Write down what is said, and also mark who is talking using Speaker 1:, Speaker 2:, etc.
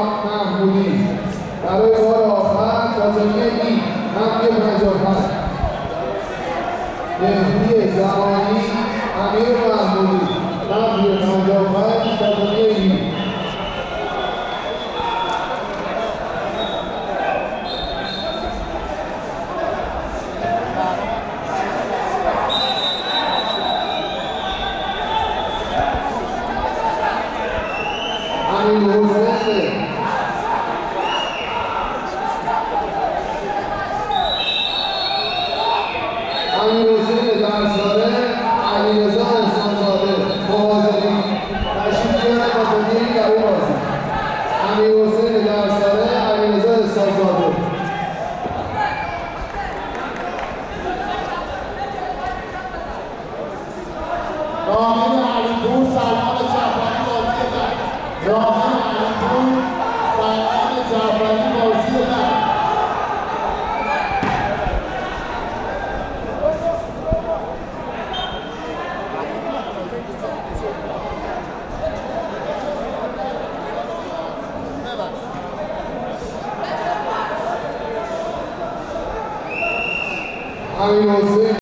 Speaker 1: محمودی برای بار آخر تازمی ای منفی 55 مهدی زمانی امیر محمودی منفی 55 تازمی ای امیر حسین درساده علیرضا احسانزاده مهاجری تشریف بیارن بازی در این بازی امیر حسین درساده علیرضا احسانزاده
Speaker 2: راهن علیپور سلمان جعفری بازی کرد راهن علیپور سلمان جعفری بازی کرد
Speaker 1: امیر حسین